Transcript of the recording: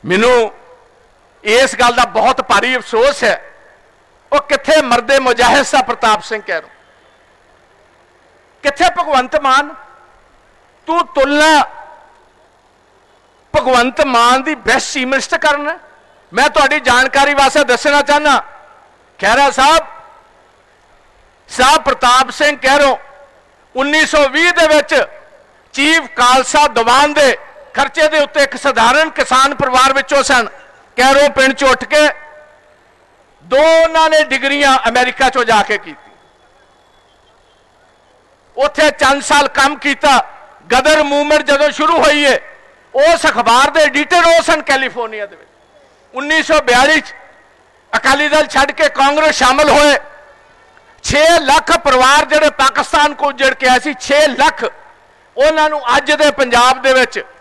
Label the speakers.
Speaker 1: मैनू इस गल का बहुत भारी अफसोस है, वो किथे मरदे मुजाहिद सा प्रताप सिंह कैरों, किथे भगवंत मान। तू तुलना भगवंत मान की बेस्ट चीफ मिनिस्टर करना। मैं तुहाडी जानकारी वास्ते दसना चाहना, खैरा साहब प्रताप सिंह कैरों 1920 दे विच चीफ खालसा दीवान के खर्चे के उत्ते एक साधारण किसान परिवार विचों सन। कैरों पिंड चो उठ के दो उन्होंने डिग्रियां अमेरिका चो जाके की, उत्थे चंद साल काम किया। गदर मूवमेंट जदों शुरू हुई है, उस अखबार के एडिटर वो सन कैलीफोर्निया दे विच। 1942 अकाली दल छड्ड के कांग्रेस शामिल होए। 6 लाख परिवार जिहड़े पाकिस्तान को उजड़ के आए सी, 6 लाख उन्होंने अज दे पंजाब दे विच